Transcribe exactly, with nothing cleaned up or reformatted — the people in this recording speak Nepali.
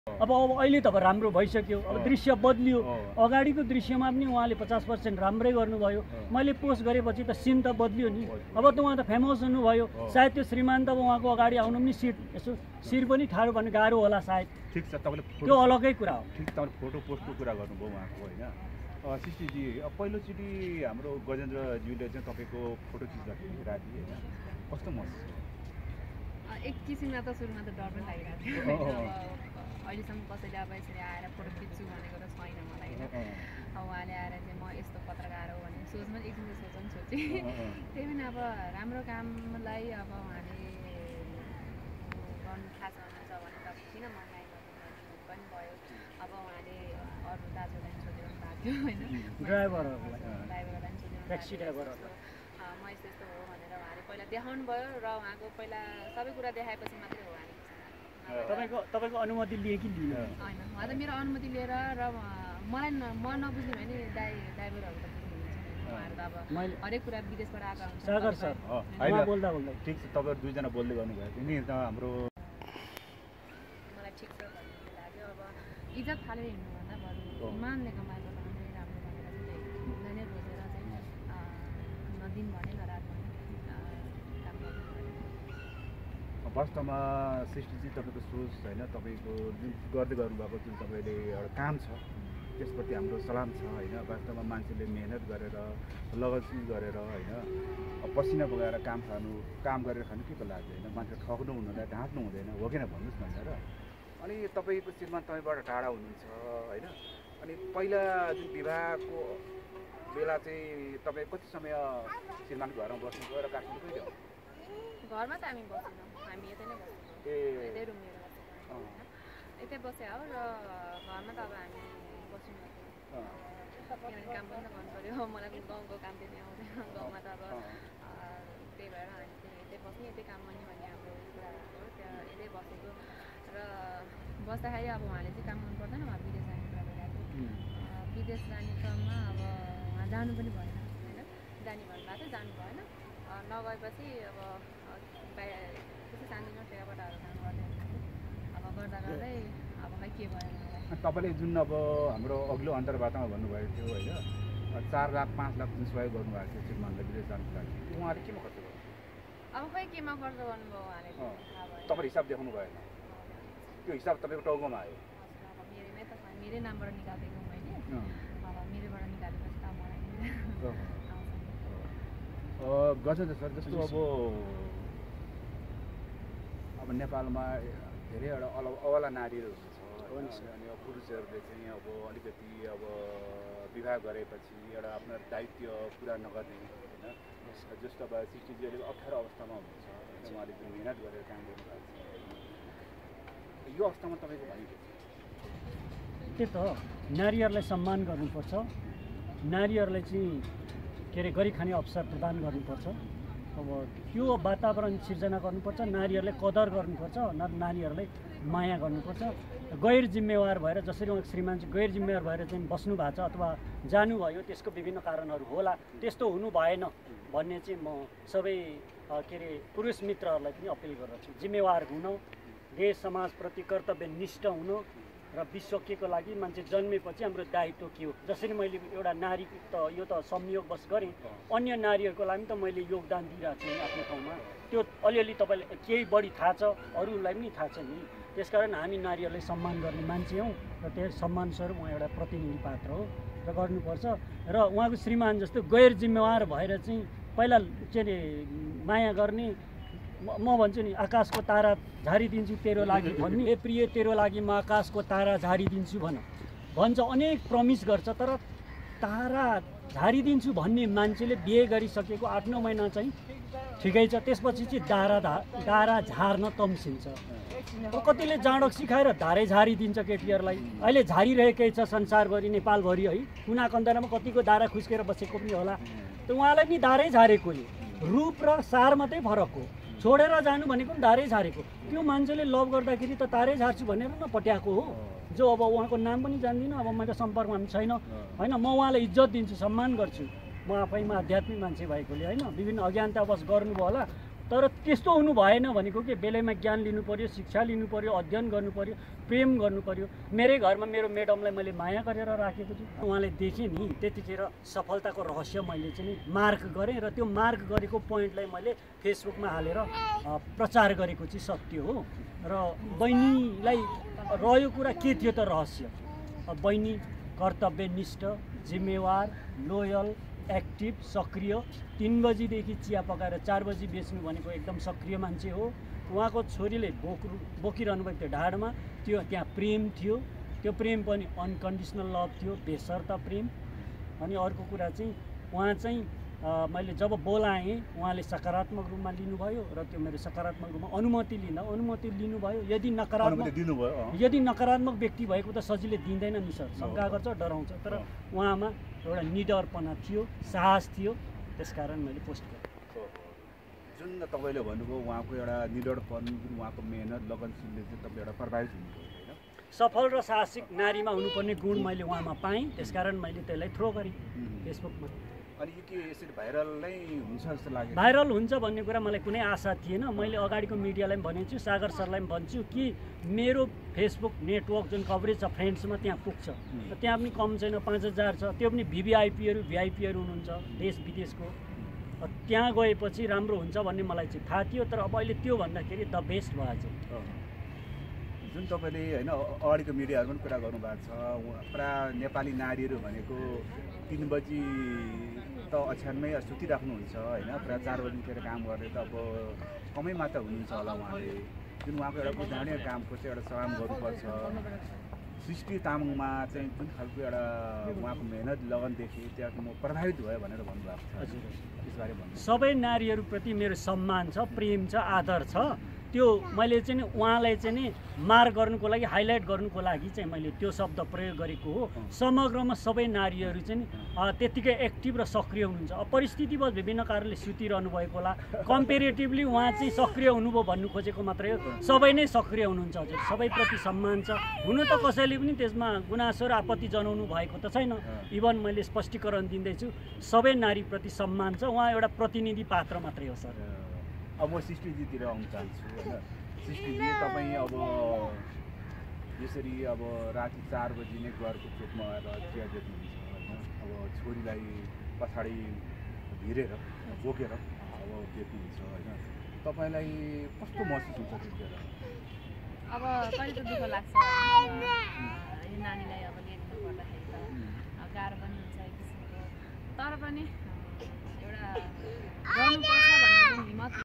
अब अब अहिले त अब राम्रो भइसक्यो अब दृश्य बदलियो अगाडिको दृश्यमा पनि उहाँले पचास पर्सेन्ट राम्रै गर्नुभयो मैले पोस्ट गरेपछि त सिन त बदलियो नि अब त उहाँ त फेमस हुनुभयो सायद त्यो श्रीमान त उहाँको अगाडि आउनु पनि सिट यसो शिर पनि ठाडो भन्नु गाह्रो होला सायद ठिक छ तपाईँले त्यो अलगै कुरा हो ठिक तपाईँले फोटो पोस्टको कुरा गर्नुभयो उहाँको होइन सिस्टीजी अब पहिलोचोटि हाम्रो गजेन्द्रज्यूले चाहिँ तपाईँको फोटो खिच्दाखेरि राति होइन कस्तो महसुस एक किसिममा त सुरुमा त डर पनि लागिरहेको थियो अहिलेसम्म कसैले अब यसरी आएर फोटो खिच्छु भनेको त छैन मलाई होइन अब उहाँले आएर चाहिँ म यस्तो पत्रकार हो भने सोचमा एकछिन त सोच पनि सोचेँ त्यही पनि अब राम्रो कामलाई अब उहाँले गर्नु खास हुनुहुन्छ भने त किन मनाइ गर्नु पनि भयो अब उहाँले अरू दाजुलाई सोधिरहनु भएको थियो होइन ड्राइभरहरूलाई ड्राइभरहरूलाई सोधिरहनु ट्याक्सी ड्राइभरहरूलाई म यस्तो यस्तो हो भनेर उहाँले पहिला देखाउनु भयो र उहाँको पहिला सबै कुरा देखाएपछि मात्रै हो उहाँले तपाईँको तपाईँको अनुमति लिए कि लिएन होइन उहाँ त मेरो अनुमति लिएर र मलाई म नबुझ्नु भने दाइ ड्राइभरहरू त बुझ्नुहुन्छ उहाँहरू त अब हरेक कुरा विदेशबाट आएको हुन्छ सागर सर बोल्दा बोल्दा ठिक छ तपाईँहरू दुईजना बोल्दै गर्नुभयो नि त हाम्रो मलाई ठिक छ भन्ने लाग्यो अब इज्जत फालेर हिँड्नुभन्दा बरु इमानले कमाएको त राम्रै राम्रो भनेर चाहिँ नै रोजेर चाहिँ नदिन भने न रात भने काम गर्नु वास्तवमा सृष्टिजी तपाईँको सोच होइन तपाईँको जुन गर्दै गर्नुभएको जुन तपाईँले एउटा काम छ त्यसप्रति हाम्रो सलाम छ होइन वास्तवमा मान्छेले मेहनत गरेर लगनशील गरेर होइन पसिना बगाएर काम खानु काम गरेर खानु के को लाग्छ होइन मान्छे ठग्नु हुँदैन ढाँट्नु हुँदैन हो किन भन्नुहोस् भनेर अनि तपाईँको श्रीमान तपाईँबाट टाढा हुनुहुन्छ होइन अनि पहिला जुन विवाहको बेला चाहिँ तपाईँ कति समय श्रीमानको घरमा बस्नुभयो र काठमाडौँ कहिले हो घरमा त हामी बसेनौँ हामी यतै नै बसेको ए यतै रुम लिएर बसेको होइन यतै बसे हो र घरमा त अब हामी बस्नु किनभने काम पनि त गर्नु पऱ्यो मलाई गाउँको काम त्यति आउँदैन गाउँमा त अब त्यही भएर हामी चाहिँ यतै बस्ने यतै काम गर्ने भन्ने हाम्रो कुरा हो त्यहाँ यतै बसेको र बस्दाखेरि अब उहाँले चाहिँ काम गर्नु पर्दैन उहाँ विदेश जाने कुरा भइरहेको थियो विदेश जाने क्रममा अब उहाँ जानु पनि भएन होइन जाने भन्नुभएको थियो जानु भएन नगएपछि अब त्यसै सानोनो टेकापटाहरू काम गर्दै अब गर्दा गर्दै अब खै के भयो मलाई तपाईँले जुन अब हाम्रो अघिल्लो अन्तर्वार्तामा भन्नुभएको थियो होइन चार लाख पाँच लाख जुन सहयोग गर्नुभएको थियो श्रीमानलाई विदेश जानुको लागि उहाँले केमा खर्च गर्नु अब खै केमा खर्च गर्नुभयो उहाँले तपाईँले हिसाब देखाउनु भएन त्यो हिसाब तपाईँको टाउकोमा आयो अब मेरैमै त मेरै नामबाट निकालेको मैले अब मेरैबाट निकालेपछि त मलाई गजेन्द्र सर जस्तो अब अब नेपालमा धेरैवटा अल अवाला नारीहरू हुन्छ अनि अब पुरुषहरूले चाहिँ अब अलिकति अब विवाह गरेपछि एउटा आफ्नो दायित्व पुरा नगर्ने होइन जस्तो अब सृष्टिजी अलिक अप्ठ्यारो अवस्थामा हुनुहुन्छ होइन उहाँले जुन मिहिनेत गरेर काम गर्नुभएको छ यो अवस्थामा तपाईँको भनेको त्यही त नारीहरूलाई सम्मान गर्नुपर्छ नारीहरूलाई चाहिँ के अरे गरी खाने अवसर प्रदान गर्नुपर्छ अब त्यो वातावरण सिर्जना गर्नुपर्छ नारीहरूलाई कदर गर्नुपर्छ नानीहरूलाई माया गर्नुपर्छ गैर जिम्मेवार भएर जसरी उहाँको श्रीमान चाहिँ गैर जिम्मेवार भएर चाहिँ बस्नु भएको छ अथवा जानुभयो त्यसको विभिन्न कारणहरू होला त्यस्तो हुनु भएन भन्ने चाहिँ म सबै के अरे पुरुष मित्रहरूलाई पनि अपिल गर्दछु जिम्मेवार हुन देश समाजप्रति कर्तव्यनिष्ठ हुनु र विश्व केको लागि मान्छे जन्मेपछि हाम्रो दायित्व के हो जसरी मैले एउटा नारी त यो त संयोगवश गरेँ अन्य नारीहरूको लागि त मैले योगदान दिइरहेको छु आफ्नो ठाउँमा त्यो अलिअलि तपाईँले केही बढी थाहा छ अरूलाई पनि थाहा छ नि त्यसकारण हामी नारीहरूलाई सम्मान गर्ने मान्छे हौँ र त्यही सम्मानस्वरूप उहाँ एउटा प्रतिनिधि पात्र हो र गर्नुपर्छ र उहाँको श्रीमान जस्तो गैर जिम्मेवार भएर चाहिँ पहिला के अरे माया गर्ने म भन्छु नि आकाशको तारा झारिदिन्छु तेरो लागि भन्ने ए प्रिय तेरो लागि म आकाशको तारा झारिदिन्छु भन भन्छ अनेक प्रमिस गर्छ तर तारा झारिदिन्छु भन्ने मान्छेले बिहे गरिसकेको आठ नौ महिना चाहिँ ठिकै छ त्यसपछि चाहिँ दारा दारा झार्न तम्सिन्छ कतिले जाँडक सिकाएर धारै झारिदिन्छ केटीहरूलाई अहिले झारिरहेकै छ संसारभरि नेपालभरि है कुना कन्दरामा कतिको दारा खुस्केर बसेको पनि होला त उहाँलाई पनि दारै झारेकोले रूप र सार मात्रै फरक हो छोडेर जानु भनेको पनि दारै झारेको त्यो मान्छेले लभ गर्दाखेरि त तारै झार्छु भनेर न पट्याएको हो जो अब उहाँको नाम पनि जान्दिनँ अब मेरो सम्पर्कमा पनि छैन होइन म उहाँलाई इज्जत दिन्छु सम्मान गर्छु म आफैमा आध्यात्मिक मान्छे भएकोले होइन विभिन्न अज्ञानतावश गर्नुभयो होला तर त्यस्तो हुनु भएन भनेको के बेलैमा ज्ञान लिनु पर्यो, शिक्षा लिनु पर्यो, अध्ययन गर्नु पर्यो, प्रेम गर्नु पर्यो। मेरै घरमा मेरो म्याडमलाई मैले माया गरेर राखेको छु। उहाँले देखेँ नि त्यतिखेर सफलताको रहस्य मैले चाहिँ मार्क गरेँ र त्यो मार्क गरेको पोइन्टलाई मैले फेसबुकमा हालेर प्रचार गरेको चाहिँ सत्य हो। र बहिनीलाई रह्यो कुरा के थियो त रहस्य, बहिनी कर्तव्यनिष्ठ, जिम्मेवार, लोयल, एक्टिभ, सक्रिय, तीन बजीदेखि चिया पकाएर चार बजी बेच्नु भनेको एकदम सक्रिय मान्छे हो। उहाँको छोरीले बोक बोकिरहनु भएको थियो ढाडमा, त्यो त्यहाँ प्रेम थियो, त्यो प्रेम पनि अनकन्डिसनल लभ थियो, बेसर्त प्रेम। अनि अर्को कुरा चाहिँ उहाँ चाहिँ मैले जब बोलाएँ उहाँले सकारात्मक रूपमा लिनुभयो र त्यो मेरो सकारात्मक रूपमा अनुमति लिँदा अनुमति लिनुभयो। यदि नकारात्मक यदि नकारात्मक व्यक्ति भएको त सजिलै दिँदैन नि सर, शङ्का गर्छ, डराउँछ। तर उहाँमा एउटा निडरपना थियो, साहस थियो, त्यसकारण मैले पोस्ट गरेँ। जुन तपाईँले भन्नुभयो उहाँको एउटा निडरपन, जुन उहाँको मेहनत, लगनशीलले चाहिँ तपाईँ एउटा प्रभावित हुनुभयो होइन? सफल र साहसिक नारीमा हुनुपर्ने गुण मैले उहाँमा पाएँ, त्यसकारण मैले त्यसलाई थ्रो गरेँ फेसबुकमा। अनि यो के यसरी भाइरल नै हुन्छ जस्तो लाग्यो? भाइरल हुन्छ भन्ने कुरा मलाई कुनै आशा थिएन। मैले अगाडिको मिडियालाई पनि भनेको छु, सागर सरलाई पनि भन्छु कि मेरो फेसबुक नेटवर्क जुन कभरेज छ फ्रेन्ड्समा त्यहाँ पुग्छ। त्यहाँ पनि कम छैन, पाँच हजार छ, त्यो पनि भिभिआइपीहरू भिआइपीहरू हुनुहुन्छ देश विदेशको। त्यहाँ गएपछि राम्रो हुन्छ भन्ने मलाई चाहिँ थाहा थियो, तर अब अहिले त्यो भन्दाखेरि द बेस्ट भएछ। जुन तपाईँले होइन अगाडिको मिडियाहरू पनि कुरा गर्नुभएको छ, प्राय नेपाली नारीहरू भनेको तिन बजी त ओछ्यानमै सुतिराख्नुहुन्छ होइन, प्रायः चार बजीतिर काम गरेर त अब कमै मात्र हुनुहुन्छ होला उहाँले। जुन उहाँको एउटा उदाहरणीय कामको चाहिँ एउटा सलाम गर्नुपर्छ। सृष्टि तामाङमा चाहिँ जुन खालको एउटा उहाँको मेहनत लगन देखेँ, त्यहाँ म प्रभावित भयो भनेर भन्नुभएको छ। हजुर, त्यसबारे भन्नु। सबै नारीहरूप्रति मेरो सम्मान छ, प्रेम छ, आदर छ। त्यो मैले चाहिँ नि उहाँलाई चाहिँ नि मार्क गर्नुको लागि, हाइलाइट गर्नुको लागि चाहिँ मैले त्यो शब्द प्रयोग गरेको हो। समग्रमा सबै नारीहरू चाहिँ त्यत्तिकै एक्टिभ र सक्रिय हुनुहुन्छ। अब परिस्थितिवश विभिन्न कारणले सुतिरहनु भएको होला, कम्पेरिटिभली उहाँ चाहिँ सक्रिय हुनुभयो भन्नु खोजेको मात्रै हो। सबै नै सक्रिय हुनुहुन्छ हजुर, सबैप्रति सम्मान छ। हुनु त कसैले पनि त्यसमा गुनासो र आपत्ति जनाउनु भएको त छैन। इभन मैले स्पष्टीकरण दिँदैछु, सबै नारीप्रति सम्मान छ। उहाँ एउटा प्रतिनिधि पात्र मात्रै हो सर। अब म सृष्टिजीतिर आउन चाहन्छु होइन। सृष्टिजी तपाईँ अब यसरी अब राति चार बजी नै घरको चोकमा आएर चिया बेच्नुहुन्छ होइन, अब छोरीलाई पछाडि भिरेर बोकेर अब बेच्नुहुन्छ होइन, तपाईँलाई कस्तो महसुस हुन्छ त्यतिखेर? अब कहिले त दुःख लाग्छ, यो नानीलाई अब लिनु पर्दाखेरि त गाह्रो पनि हुन्छ एक किसिमको, तर पनि एउटा गर्नुपर्छ भन्ने जुन हिम्मत